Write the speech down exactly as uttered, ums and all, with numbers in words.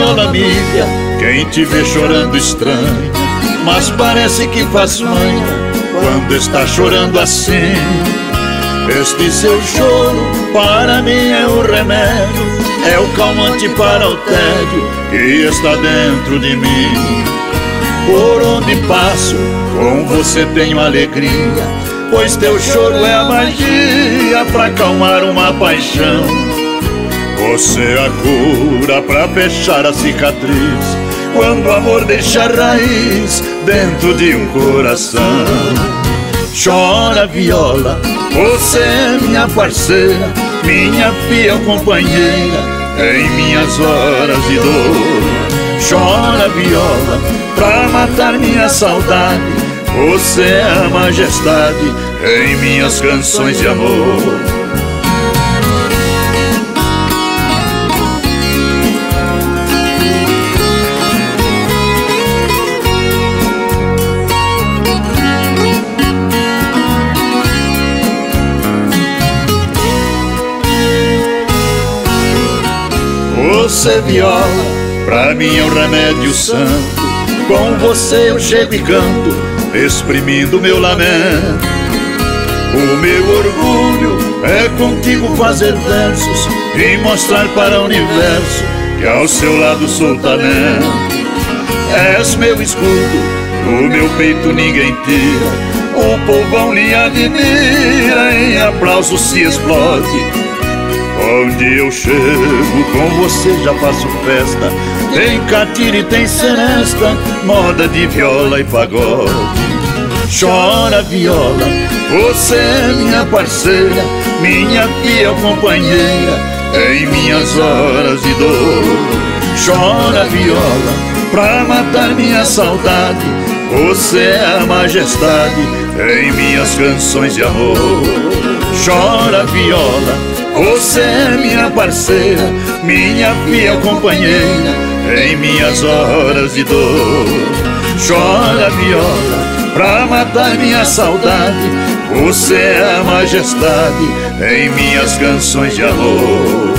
viola amiga, quem te vê chorando estranha, mas parece que faz manha quando está chorando assim. Este seu choro para mim é o remédio, é o calmante para o tédio que está dentro de mim. Por onde passo, com você tenho alegria, pois teu choro é a magia pra acalmar uma paixão. Você é a cura pra fechar a cicatriz, quando o amor deixa raiz dentro de um coração. Chora viola, você é minha parceira, minha fiel companheira em minhas horas de dor. Chora viola, pra matar minha saudade, você é a majestade em minhas canções de amor. Você viola, pra mim é um remédio santo, com você eu chego e canto, exprimindo meu lamento. O meu orgulho é contigo fazer versos e mostrar para o universo que ao seu lado sou talento. És meu escudo, do meu peito ninguém tira, o povão lhe admira, em aplausos se explode. Onde eu chego, com você já faço festa, tem catira e tem seresta, moda de viola e pagode. Chora viola, você é minha parceira, minha fiel companheira em minhas horas de dor. Chora viola, pra matar minha saudade, você é a majestade em minhas canções de amor. Chora viola, você é minha parceira, minha fiel companheira em minhas horas de dor. Chora viola, pra matar minha saudade, você é a majestade em minhas canções de amor.